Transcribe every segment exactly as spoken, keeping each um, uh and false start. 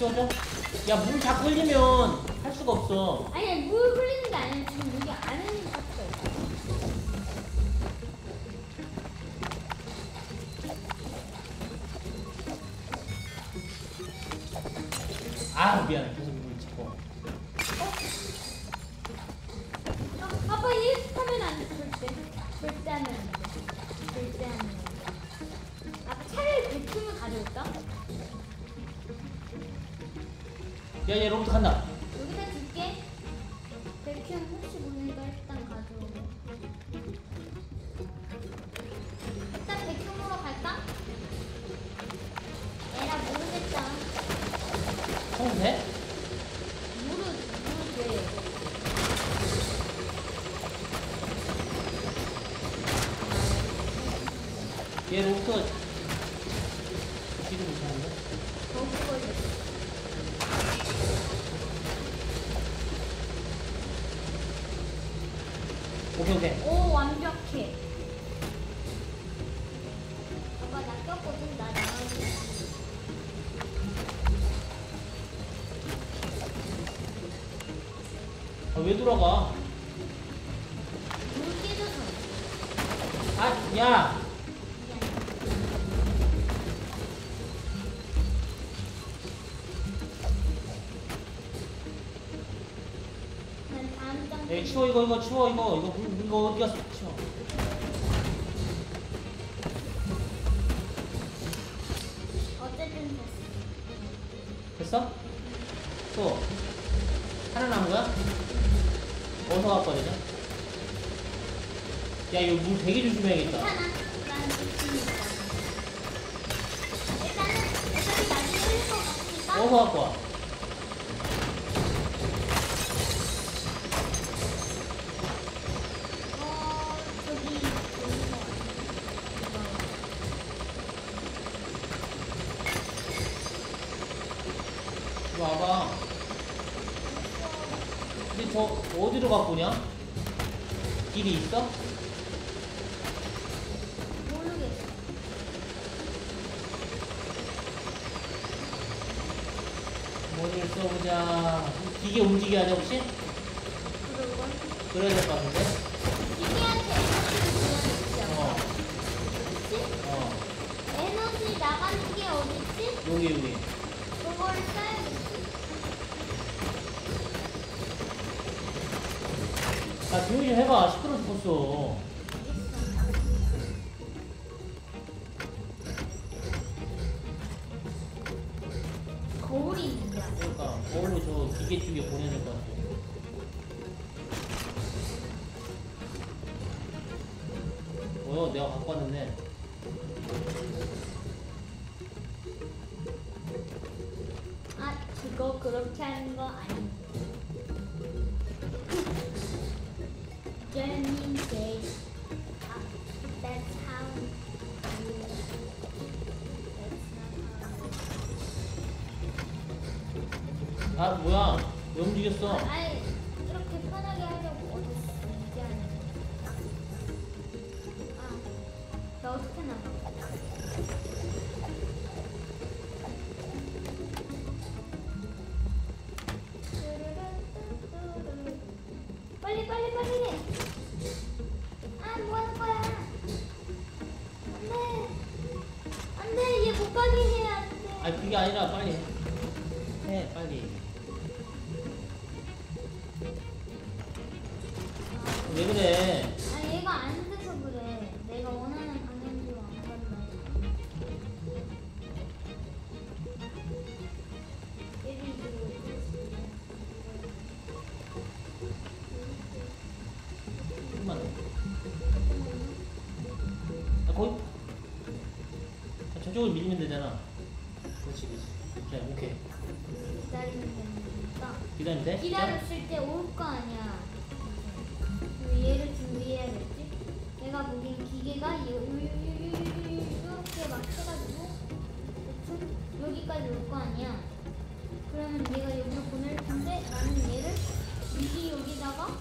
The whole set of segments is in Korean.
치워줘. 야, 물 자꾸 흘리면 할 수가 없어. 아니 물 흘리는 게 아니라 지금 여기 안에 있는 박스가 있어. 아, 미안해. 계속 물 치고. 어, 아빠 이렇게 하면 안 돼. 절대. 절대 하면 안 돼. 절대 하면 안 돼. 아빠 차라리 백큐을 가져올까? 야, 얘 로봇 간다. 여기다 줄게. 백큐 혹시 모르니까 일단 가져오고. 일단 백큐으로 갈까? 에라 모르겠다. 형 돼? 모르 모르게. 얘 로봇 지금 못하는데? 거기 걸렸어. 오케이, 오케이. 오 완벽해. 아빠 나 꼈거든. 나 나가지. 아, 왜 돌아가? 물 깨져서. 아, 야! 미안해. 난 다음 장. 야, 치워, 이거, 이거, 치워, 이거. 이거, 물, 이거 어디 갔어? 치워. 어쨌든 됐어. 됐어? 또. 하나 남은 거야? 어디서 갖고 와야 되냐? 야, 이거 물 되게 조심해야겠다. 괜찮아. 난 좋습니다. 일단은 어차피 나중에 흘릴 것 같으니까. 어디서 갖고 와? 어 저기 여기서 이리 와봐. 근데 저 어디로 갖고 오냐? 길이 있어? 모르겠어. 뭐를 써보자. 기계 움직여야 돼, 혹시? 그런 걸 그래야 될 것 같은데? 기계한테 에너지를 줘야 되지 않아? 어, 그치? 어. 에너지 나가는 게 어딨지? 여기, 여기. 그거를 써야겠지. 아, 조용히 좀 해봐. 시끄러워 죽겠어. 거울이 있는데. 그러니까, 거울로 저 기계 쪽에 보내야 될 것 같아. 뭐야, 내가 갖고 왔는데. 아, 그거 그렇게 하는 거 아니야. Journey day. 아, that's how you. That's not how. 아, 뭐야. 왜 움직였어? 아이, 이렇게 편하게 하려고 어딨어. 이게 아니야. 아, 나 어떻게 나가? 빨리 빨리 빨리. 아, 뭐 하는 거야? 안돼. 안돼. 얘 못 가게 해야 안 돼. 아니, 그게 아니라 빨리 해. 해, 빨리. 왜 그래? 아, 얘가 안 돼서 그래. 내가 원하는 방향대로 안 간다. 예를 들어. 조금만 더. 아, 거기. 아, 저쪽을 밀면 되잖아. 그렇지, 그렇지. 자, 오케이. 기다리면 되니까. 기다리면 돼? 기다렸을 때 올 거 아니야. 그럼 얘를 준비해야겠지? 내가 보기엔 기계가 요- 요- 요- 요- 요- 요- 이렇게 막 해가지고 대충 여기까지 올 거 아니야. 그러면 얘가 여기로 보낼 텐데 나는 얘를 미리 여기다가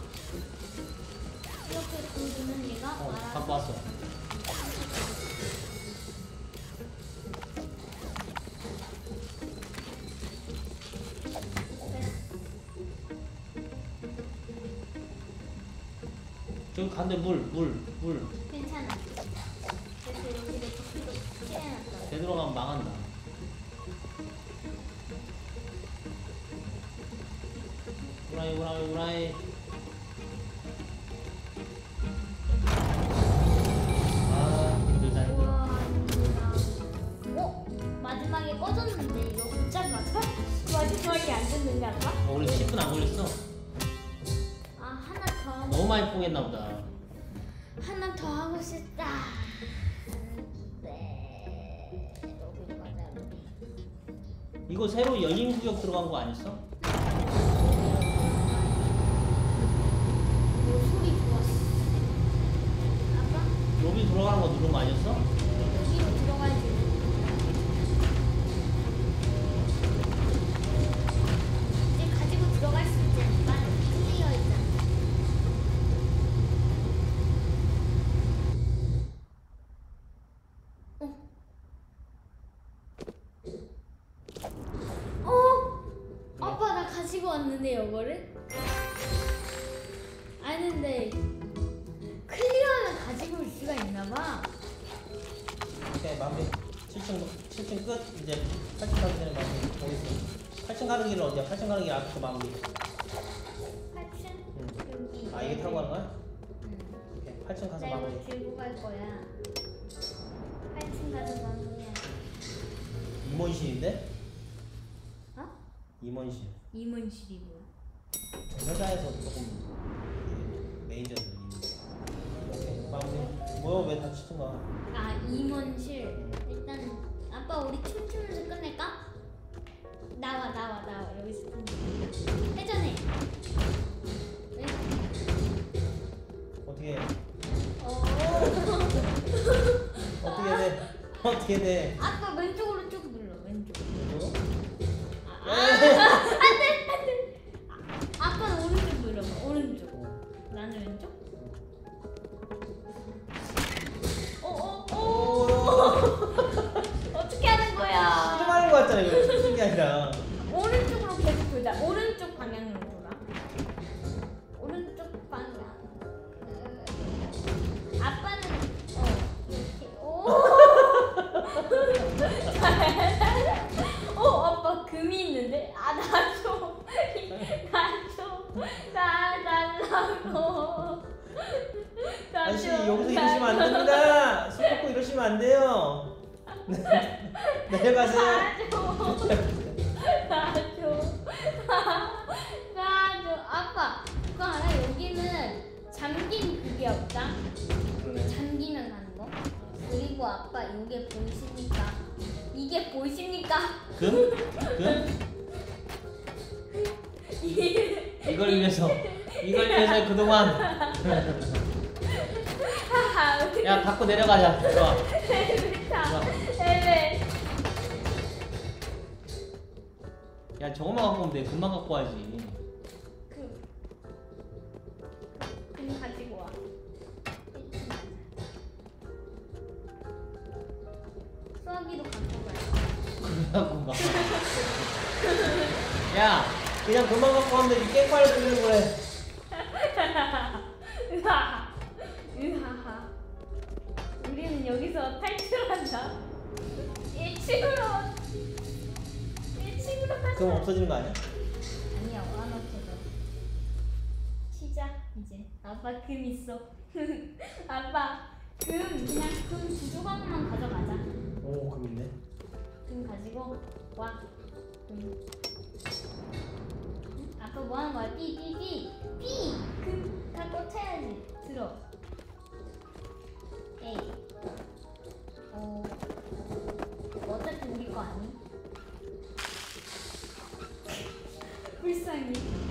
이렇게 굴리면 얘가 어, 알아서 갖고 왔어. 저기 간대 물 물 물. 괜찮아. 그래서 여기를 도끼로 찌해놨다. 되돌아가면 망한다. 우라이 우라이 우라이. 아 힘들다 힘들어. 우와, 힘들다. 어? 마지막에 꺼졌는데 이거 붙잡 맞아? 마지막에 안 됐는데 아까? 어, 우리 십 분 안 걸렸어. 아 하나 더 하고 너무 많이 포기했나 보다. 하나 더 하고 싶다. 네. 여기 가자 여기. 이거 새로 열린 구역 들어간 거 아니었어? 오, 소리 좋았어. 아까 로비 들어가는 거 누른 거 아니었어? 여기로 들어가야지. 이제 가지고 들어갈 수 있지 않을까? 클리어 있잖아. 어? 어? 아빠 나 가지고 왔는데 이거를? 아는데 클리어는 가지고 올 수가 있나봐. 오케이 마무리. 칠 층 칠 층 끝. 이제 팔 층 가기 전에 마무리. 여기 있어. 팔 층 가는 길은 어디야? 팔 층 가는 길 앞부터 마무리. 팔 층? 응. 여기. 아 이게 타고 가는 거야? 응. 오케이 팔 층 가서 나 마무리. 이거 들고 갈 거야. 팔 층 가서 마무리야. 임원실인데? 어? 임원실. 임원실이 뭐야? 회사에서 조금 매니저들 오케이 마무리. 뭐야 왜 다 치는 거야? 아 임원실. 일단 아빠 우리 춤추면서 끝낼까? 나와 나와 나와 여기서 춤. 회전해. 왜? 어떻게 해? 어. 어떻게 돼? 어떻게 돼? 아빠 왼쪽으로 쭉 눌러 왼쪽. 이거? 아, 안돼 안돼. 아빠는 오른쪽 눌러봐 오른쪽. 어. 나는 왼쪽. 어어 어. 오. 어떻게 하는 거야? 실험하는 거 같잖아 이거 춤추는 게 아니라. 오른쪽으로 계속 돌자. 오른쪽 방향으로 돌아. 오른쪽 방향. 으, 아빠는 어 이렇게. 오. 어 아빠 금이 있는데. 아 나줘. 나줘. 나 달라고. 아저씨 나줘. 여기서 이러시면 안 됩니다. 손 꺾고 이러시면 안 돼요. 내려가세요. 나줘. 나줘. 나줘. 아빠 그거 알아? 여기는 잠긴 그게 없다. 그러네. 잠기면 가는 거. 그리고 아빠 이게 보이십니까? 이게 보이십니까? 금? 금? 이걸 위해서 이걸 위해서 그동안 야 갖고 내려가자. 좋아. 엘리베이터. 엘레. 야 저거만 갖고 오면 돼. 금방 갖고 와야지. 그. 금 가지고 와. 수학이도 갖고 가요. 그래갖고 막. 야 그냥 금방 갖고 가면 되지. 깽판을 들려고 그래. 으하하. 으하하. 우리는 여기서 탈출한다. 일 층으로. 일 층으로 가자. 그럼 없어지는 거 아니야? 아니야, 안 없어져. 시작 이제. 아빠 금 있어. 아빠 금 그냥 금 두 조각만 가져가자. 오 금 있네. 금 가지고 와. 금. 응? 아빠 뭐 하는 거야? 삐, 삐, 삐. 삐! 금 갖고 쳐야지. 들어. 에이. 어. 어차피 우리 거 아니? 불쌍해.